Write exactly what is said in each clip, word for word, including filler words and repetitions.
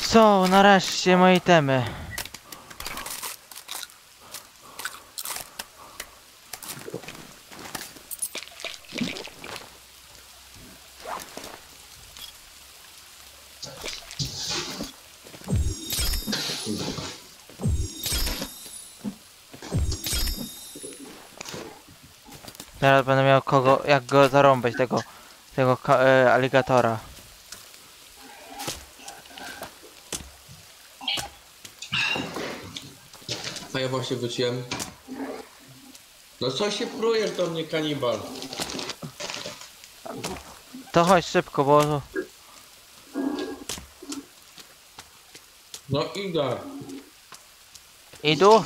Są nareszcie moje temy. Teraz będę miał kogo, jak go zarąbać, tego, tego e, aligatora. A ja właśnie wróciłem. No co się prujesz do mnie, kanibal? To chodź szybko, bo... No idę. Idu?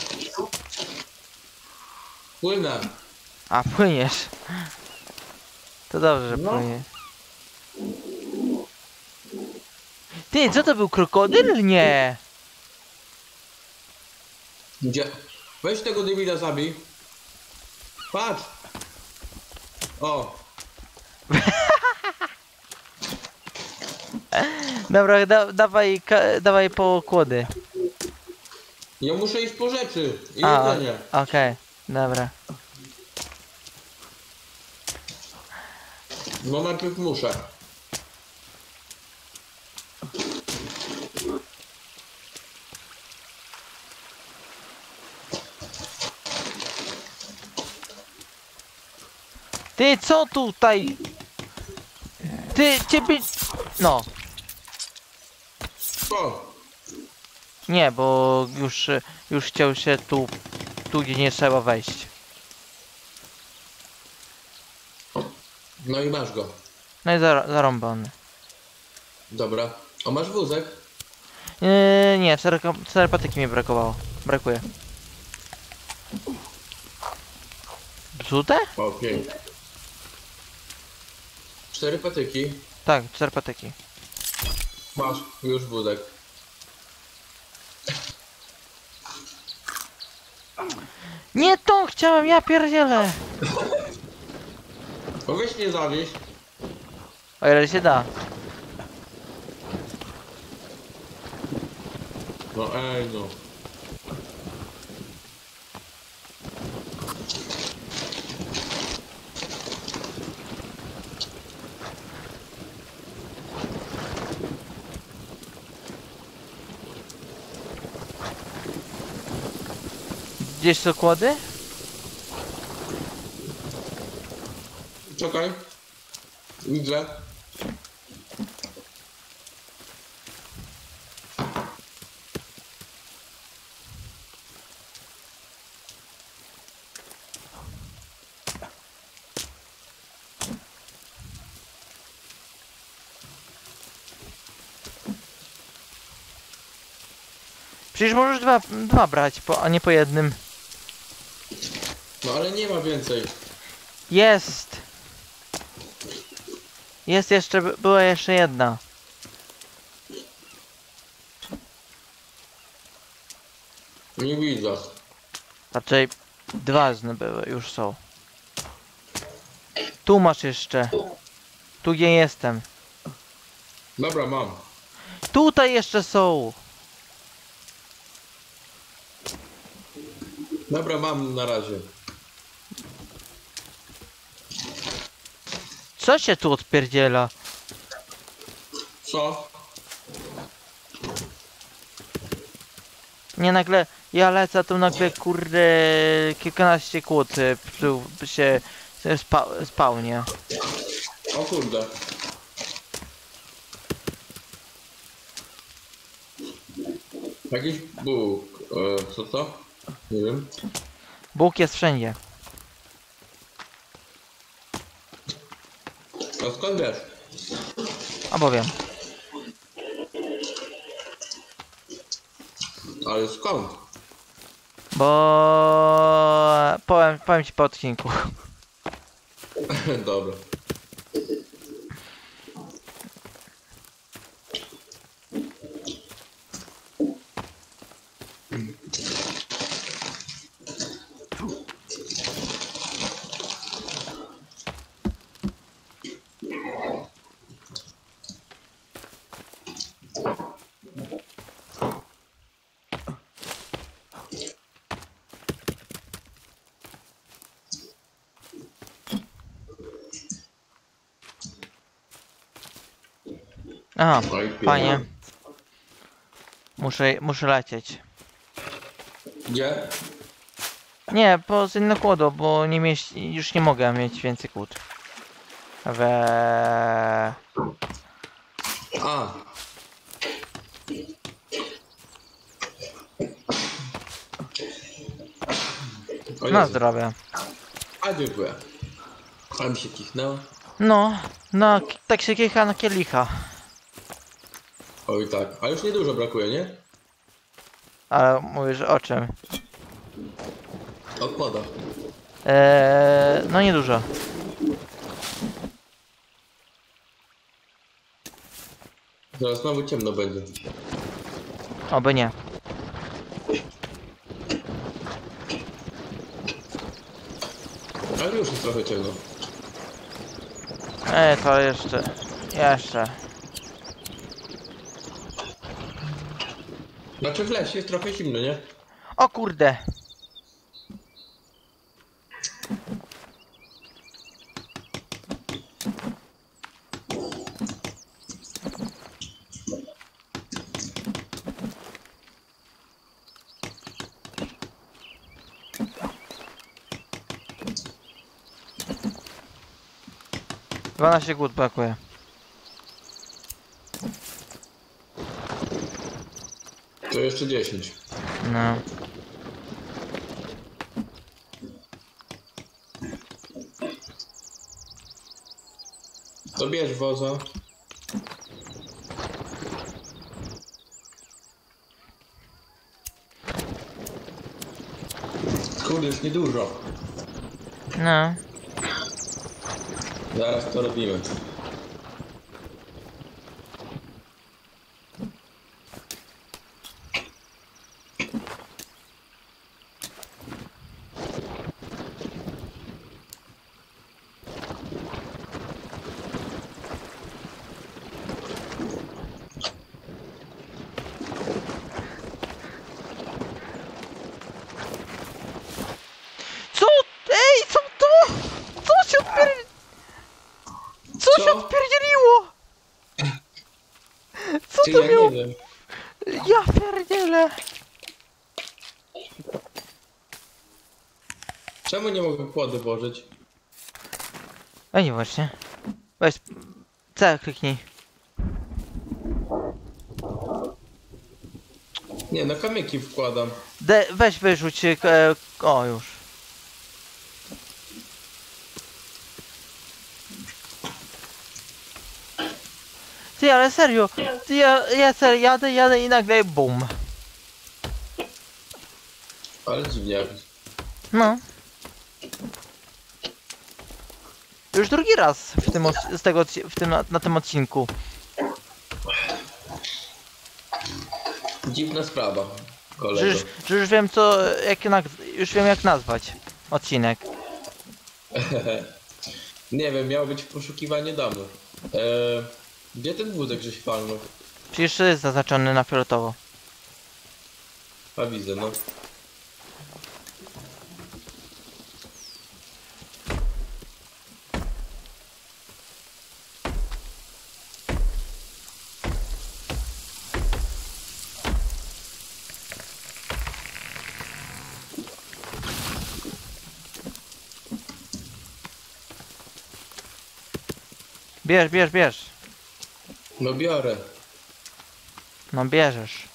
Płynę. A, płyniesz. To dobrze, że No. płyniesz. Ty, co to był krokodyl? Nie. Gdzie? Weź tego debila zabij. Patrz. O. Dobra, da, dawaj, ka, dawaj po kłody. Ja muszę iść po rzeczy. I A, jedzenie. okej, dobra. No najpierw muszę. Ty, co tutaj? Ty, ciebie... No. O. Nie, bo już, już chciał się tu, tu gdzie nie trzeba wejść. No i masz go. No i zar zarąbany. Dobra. A masz wózek? Yy, nie, cztery, cztery patyki mi brakowało. Brakuje. Zute? O, pięknie. Cztery patyki. Tak, cztery patyki. Masz już wózek. Nie to chciałem, ja pierdzielę. No weź nie zawieź. O ile się da. No ej no. Gdzieś są kłody? Czekaj. Widzę. Przecież możesz dwa, dwa brać, po, a nie po jednym. No ale nie ma więcej. Jest! Jest jeszcze, była jeszcze jedna. Nie widzę. Raczej dwa zny były, już są. Tu masz jeszcze. Tu gdzie jestem. Dobra, mam. Tutaj jeszcze są. Dobra, mam na razie. Co się tu odpierdziela? Co? Nie, nagle ja lecę, tu nagle kurde kilkanaście kłód y, tu się spa, spawnie. O kurde. Jakiś Bóg. E, co to? Nie wiem. Bóg jest wszędzie. A skąd wiesz? Albo wiem. Ale skąd? Bo powiem, powiem ci po odcinku. Dobra. Aha, Oj, pięknie. fajnie. Muszę, muszę lecieć. Gdzie? Nie, po inne kłodo, bo nie mieści, już nie mogę mieć więcej kłód. We... A. O Na Jezu. zdrowie. A dziękuję. A mi się kichnęło. No, no, k- tak się kicha na kielicha. Oj tak. A już niedużo brakuje, nie? Ale mówisz o czym? Odpada. Eee, no niedużo. Zaraz znowu ciemno będzie. Oby nie. Ale już jest trochę ciemno. Eee, to jeszcze. Jeszcze. Znaczy w lesie jest trochę zimno, nie? O kurde. dwanaście głód brakuje. To jeszcze dziesięć. No. To bierz woza. Kurde, jest niedużo. No. Zaraz to robimy. Co? Ej, co to? Co się odpier... Co się Co? odpierdzieliło? Co Ty, to ja miało? nie wiem. Ja pierdzielę. Czemu nie mogę kłody włożyć? Ej, nie właśnie. Weź... C kliknij. Nie, na kamyki wkładam. D, weź wyrzuć... E, o, już. Ty, ale serio. Ty, ja, ja serio jadę, jadę i nagle bum. Ale dziwnie. No. Już drugi raz w tym, odc- z tego, odci- w tym, na, na tym odcinku. Dziwna sprawa, Że kolego. już, że już wiem co, jak, nag- już wiem jak nazwać odcinek. Nie wiem, miało być poszukiwanie domu. Eee, gdzie ten wózek żeś palnął? Czy jeszcze jest zaznaczony na fioletowo? A widzę, no. Bierz, bierz, bierz. No biorę. No bierzesz.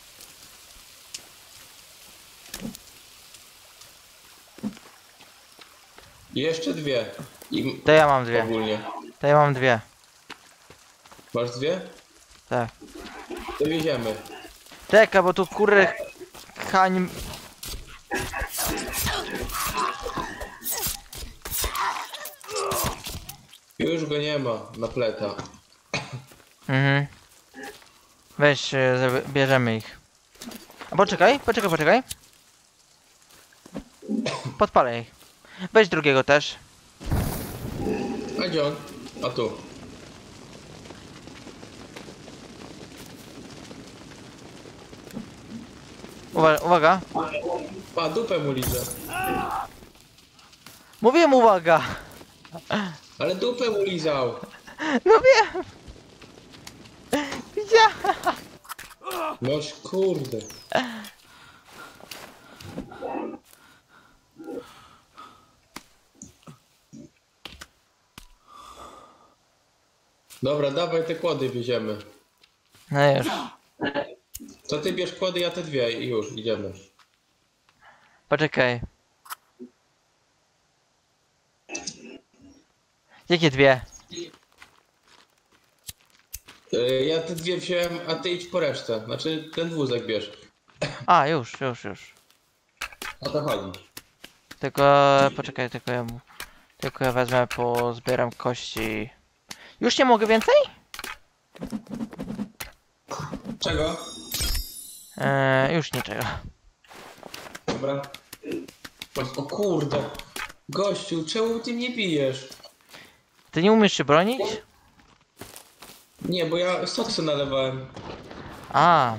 I jeszcze dwie. I To ja mam dwie. ogólnie. To ja mam dwie. Masz dwie? Tak. To wieziemy. Czekaj, bo tu kurde hań... Już go nie ma, na pleta. Mhm. Weź, e, zrobi- bierzemy ich. A poczekaj, poczekaj, poczekaj. Podpalę ich. Weź drugiego też. A gdzie on? A tu. Uwa uwaga. A dupę mu liżę. Mówiłem uwaga. Ale dupę mu lizał. No wiem. widziałem! Noż kurde. Dobra, dawaj te kłody wieziemy. No już. To ty bierz kłody, ja te dwie i już, idziemy. Poczekaj. Jakie dwie? Yy, ja te dwie wziąłem, a ty idź po resztę. Znaczy ten wózek bierz. A, już, już, już. O to chodzi. Tylko, poczekaj, tylko ja mu... Tylko ja wezmę, pozbieram kości. Już nie mogę więcej? Czego? Eee, już niczego. Dobra. O kurde. Gościu, czemu ty mnie bijesz? Ty nie umiesz się bronić? Nie, bo ja soksy nalewałem. A.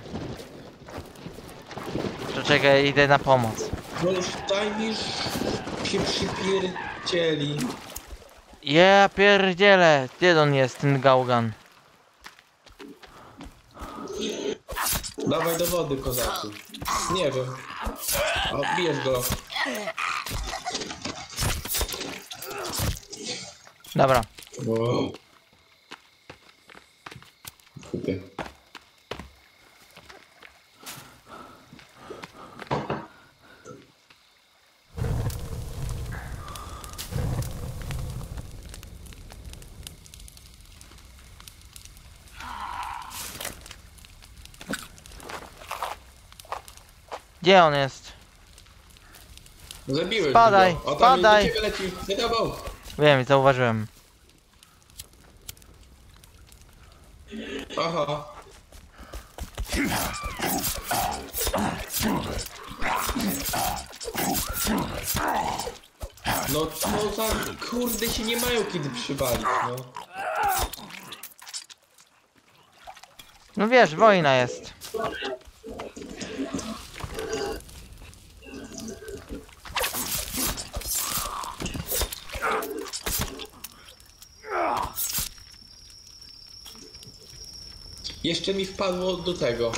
To czekaj, idę na pomoc. No już daj mi się przypierdzieli. Ja pierdzielę. Gdzie on jest, ten gałgan? Dawaj do wody, kozaku. Nie wiem. O, bijesz go. Dobra. Wow. Kupię. Gdzie on jest? Zabiłeś Spadaj, go. O, tam spadaj. do ciebie leci. Nie dawał. Wiem, zauważyłem. Aha. No co za kurde się nie mają kiedy przywalić, no. No wiesz, wojna jest. Jeszcze mi wpadło do tego.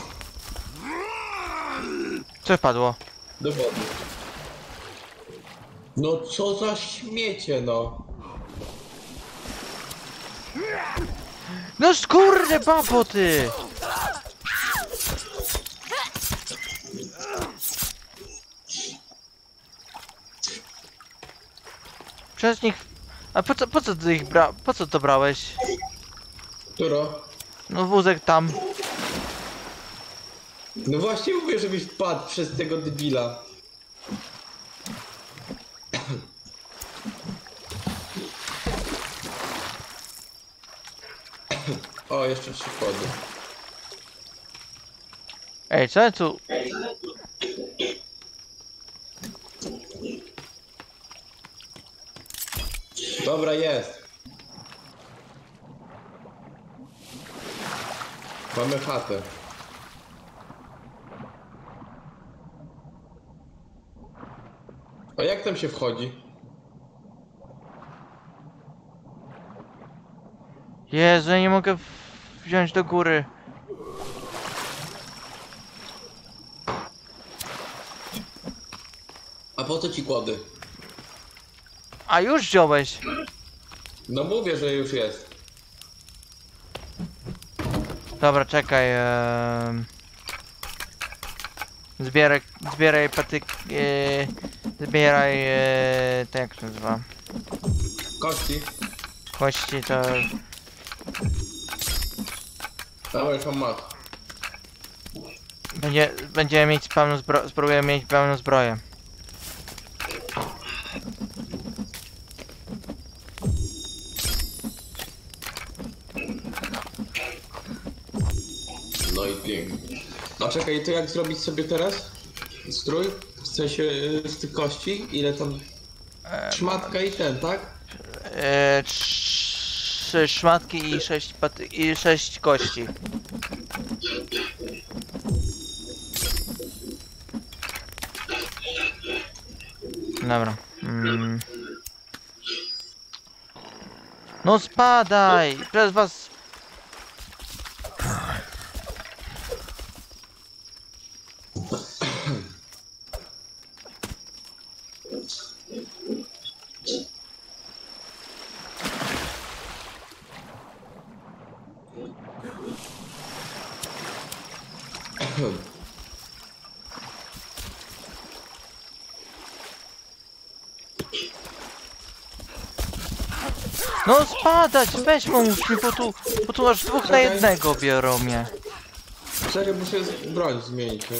Co wpadło? Do wody. No co za śmiecie, no. No skurde, babo ty! Przez nich... A po co, po co ty ich bra... Po co to brałeś? Któro? No wózek tam. No właśnie mówię, żebyś wpadł przez tego debila. O, jeszcze trzy wchody. Ej, co ja tu... Dobra, jest. Mamy chatę. A jak tam się wchodzi? Jezu, ja nie mogę w- wziąć do góry. A po co ci kłody? A już wziąłeś. No mówię, że już jest. Dobra, czekaj. em. Zbieraj, zbieraj patyk... E, zbieraj... E, to jak to nazywa? Kości. Kości to... Dawaj, tam masz. Będzie, będziemy mieć pełną zbroję, spróbujemy mieć pełną zbroję. No i pięknie. A czekaj, to jak zrobić sobie teraz? Strój? W sensie y, z tych kości? Ile tam? Szmatka i ten, tak? E, trzy szmatki i sześć paty i sześć kości. Dobra. Mm. No spadaj! Przez was... No spadać, weź pomóż mi, bo tu, bo tu aż dwóch na Czekaj. jednego biorą mnie. Czekaj, muszę z- broń zmienić. e.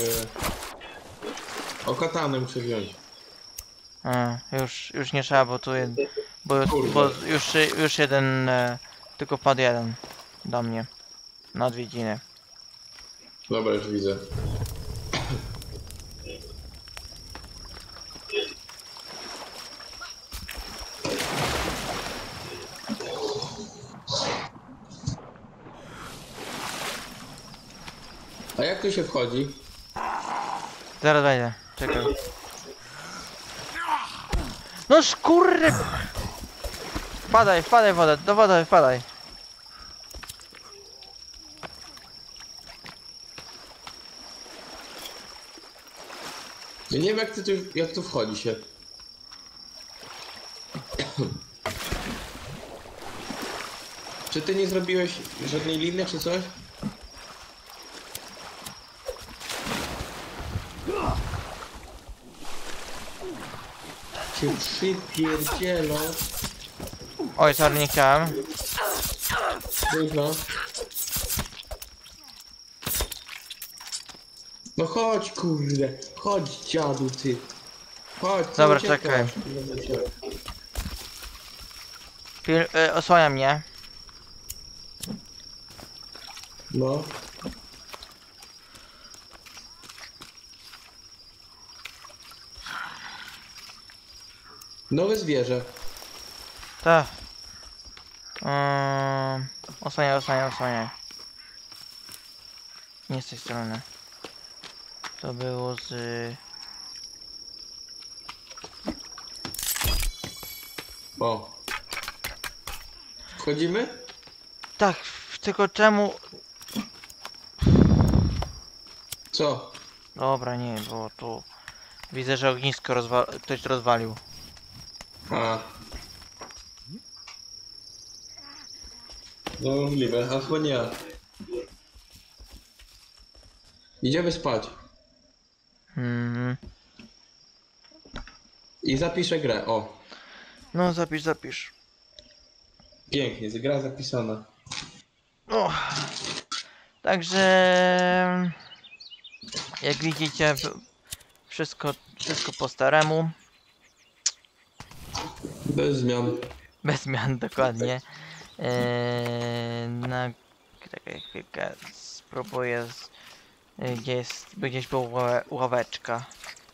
O, katanę muszę wziąć. A, już, już nie trzeba, bo tu jed, bo, Kurde. bo już, już jeden, e, tylko padł jeden do mnie. Na odwiedziny. Dobra, już widzę. A jak tu się wchodzi? Zaraz wejdę, czekaj. No szkurry! Wpadaj, wpadaj w wodę, do wody wpadaj. Ja nie wiem jak, ty tu, jak tu wchodzi się. Czy ty nie zrobiłeś żadnej liny czy coś? Cię przypierdzielą. Oj, sorry, nie chciałem. Dużo. No chodź kurde, chodź dziadu ty. Chodź, co Dobra, uciekasz? czekaj. Pil, y, osłania mnie. No. Nowe zwierzę. Tak. Um, osłaniaj, osłaniaj, osłaniaj. Nie z tej strony. To było z... O. Wchodzimy? Tak, tylko czemu... Co? Dobra, nie, bo tu... Widzę, że ognisko rozwa... ktoś rozwalił. A. No możliwe, a chyba nie ja. Idziemy spać. Mhm. I zapiszę grę, o. No, zapisz, zapisz. Pięknie, gra zapisana. O. Także... Jak widzicie, w- wszystko, wszystko po staremu. Bez zmian. Bez zmian, dokładnie. Eee, na... Czekaj chwilkę, spróbuję... Z, e, gdzie jest... by gdzieś była ławe- ławeczka.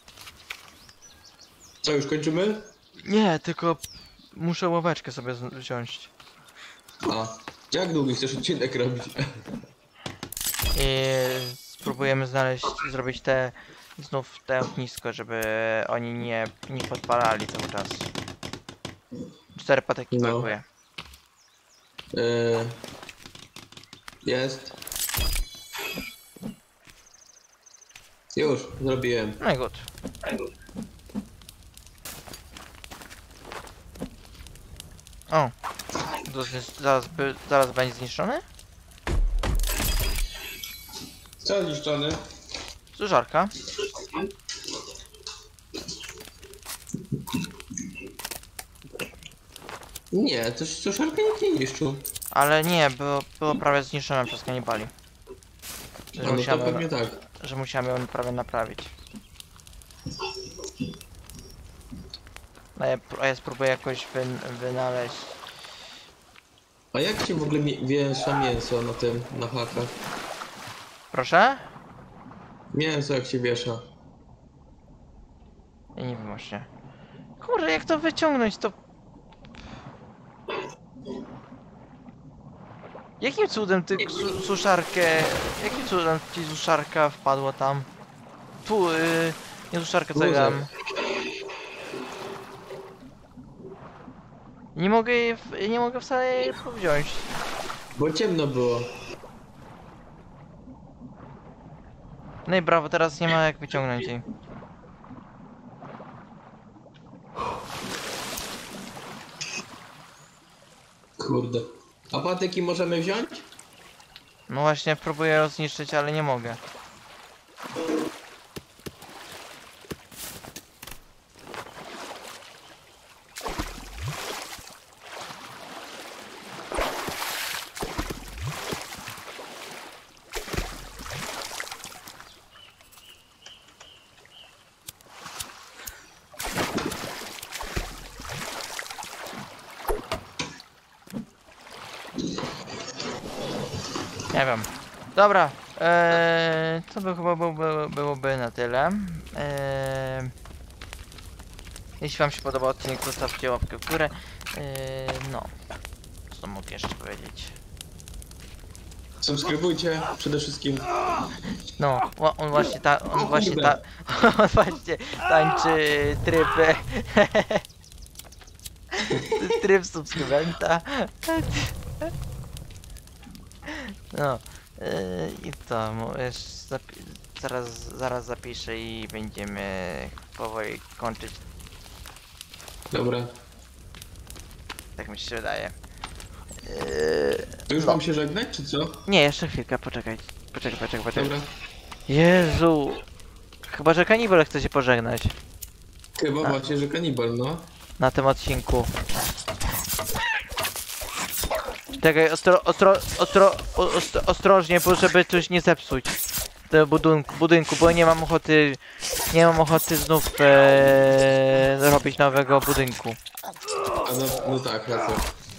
Co, już kończymy? Nie, tylko... Muszę ławeczkę sobie z- wziąć. A. Jak długi chcesz odcinek robić? I spróbujemy znaleźć, zrobić te... Znów te ognisko, żeby oni nie, nie podpalali cały czas. Cztery patyki No. brakuje. Yy, jest. Już, zrobiłem. No i good. O! To jest- Zaraz, by, zaraz będzie zniszczony? Co zniszczony? Suszarka. Nie, to suszarka nikt nie niszczył. Ale nie, było, było prawie zniszczone przez kanibali. Że A no to musiałem, pewnie tak. że musiałem ją prawie naprawić. A ja, a ja spróbuję jakoś wy, wynaleźć. A jak ci w ogóle mi- wiesza mięso na tym, na hakach? Proszę? Mięso jak się wiesza. Ja nie wiem właśnie. Kurde, jak to wyciągnąć, to... Jakim cudem ty su suszarkę... Jakim cudem ci suszarka wpadła tam? Tu, yy, nie suszarkę, co ja Wózek. dam. Nie mogę jej, w- nie mogę wcale jej wziąć. Bo ciemno było. No i brawo, teraz nie ma jak wyciągnąć jej. Kurde. A patyki możemy wziąć? No właśnie, próbuję ją zniszczyć, ale nie mogę. Nie wiem. Dobra, eee, to by chyba był, by, byłoby na tyle. Eee, jeśli wam się podobał odcinek, zostawcie łapkę w górę. Eee, no, co mogę jeszcze powiedzieć? Subskrybujcie przede wszystkim. No, wa- on właśnie ta, on O właśnie kurde. ta, on właśnie tańczy tryb, tryb subskrybenta. No, yy, i to, mu- już zapi- zaraz, zaraz zapiszę i będziemy powoli kończyć, Dobra. tak mi się wydaje. Yy, To już no. mam się żegnać, czy co? Nie, jeszcze chwilkę, poczekaj, poczekaj, poczekaj, poczekaj. Dobra. Jezu, chyba że kanibal chce się pożegnać Chyba A. właśnie, że kanibal, no. na tym odcinku. Czekaj, ostro, ostro, ostro, o- ostro, ostrożnie, bo żeby coś nie zepsuć tego budynku, budynku, bo nie mam ochoty, nie mam ochoty znów e, robić nowego budynku. A no, no tak, racja.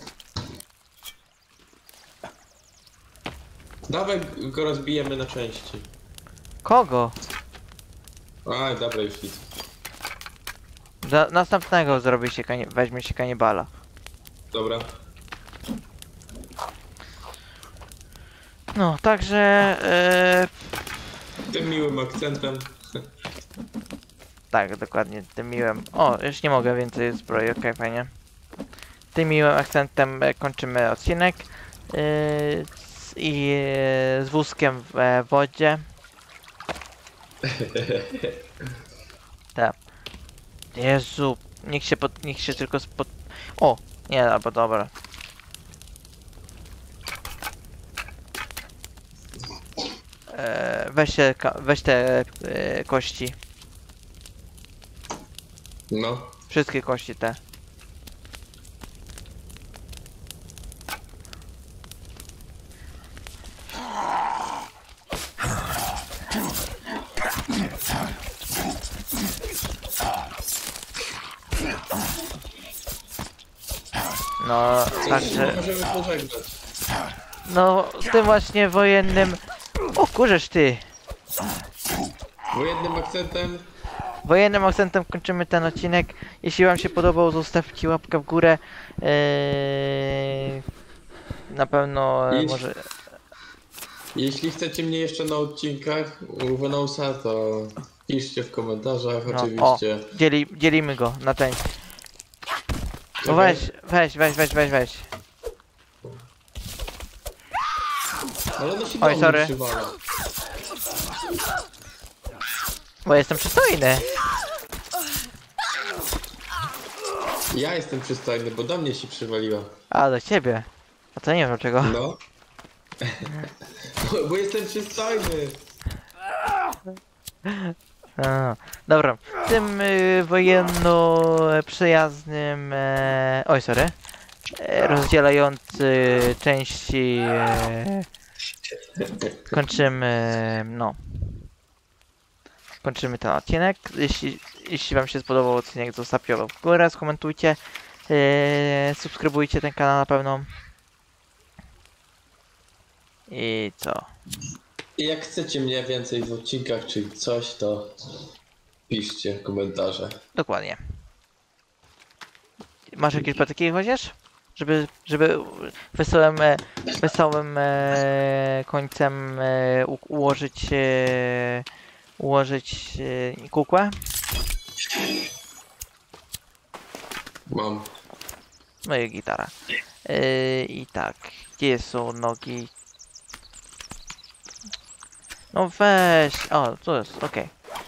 Dawaj go rozbijemy na części. Kogo? A, dobra, już nic. Za, następnego zrobi się, kani weźmie się kanibala. Dobra. No, także e, Tym miłym akcentem. tak, dokładnie, tym miłym. O, już nie mogę więcej zbroi, okej, fajnie. Tym miłym akcentem e, kończymy odcinek. E, z- I e, z wózkiem w e, wodzie. Tak. Jezu, niech się pod, niech się tylko spod... O, nie, albo dobra. E, weź, te, ka- weź te e, kości. No. Wszystkie kości te. No, także... Możemy pożegnać. No, z tym właśnie wojennym... O, kurzesz ty! Wojennym akcentem. Wojennym akcentem kończymy ten odcinek. Jeśli wam się podobał, zostawcie łapkę w górę. Eee, na pewno e, Jeśli- może... Jeśli chcecie mnie jeszcze na odcinkach u Venousa, to piszcie w komentarzach, No, o, oczywiście. dzieli, dzielimy go na część. No Czekaj. weź, weź, weź, weź, weź, weź. Ale ono się Oj, do mnie sorry. przywala. Bo jestem przystojny. Ja jestem przystojny, bo do mnie się przywaliła. A, do ciebie. A to nie wiem dlaczego. No. bo, bo jestem przystojny. A, dobra, w tym y, wojenno przyjaznym, e, oj sorry, e, rozdzielający części e, kończymy, no, kończymy ten odcinek. Jeśli, jeśli wam się spodobał odcinek, zostawcie łapkę w górę, skomentujcie, e, subskrybujcie ten kanał na pewno. I co? I jak chcecie mnie więcej w odcinkach czy coś, to piszcie w komentarzach. Dokładnie. Masz jakieś patyki chociaż? Żeby, żeby wesołym, e, wesołym e, końcem e, u, ułożyć e, ułożyć e, kukłę? Mam. No i gitara. E, I tak, gdzie są nogi? No weź, o, tu jest, okej.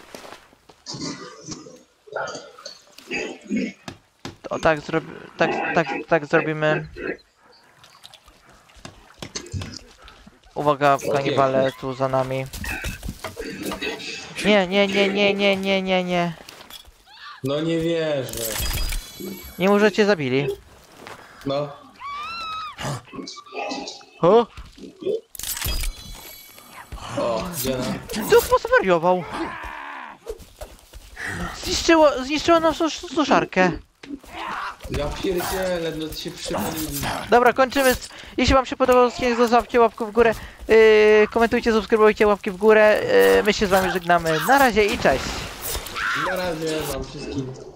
O tak, zrobi, tak, tak, tak zrobimy. Uwaga, kanibale tu za nami. Nie, nie, nie, nie, nie, nie, nie, nie. No nie wierzę. Nie może cię zabili. No. O? O, Dziena. Duch poswariował. Zniszczyło, zniszczyło naszą suszarkę. Ja pierdzielę, no się przywalili. Dobra, kończymy. Z... Jeśli wam się podobał odcinek, zostawcie łapkę w górę. Yy, komentujcie, subskrybujcie, łapki w górę. Yy, my się z wami żegnamy. Na razie i cześć. Na razie wam wszystkim.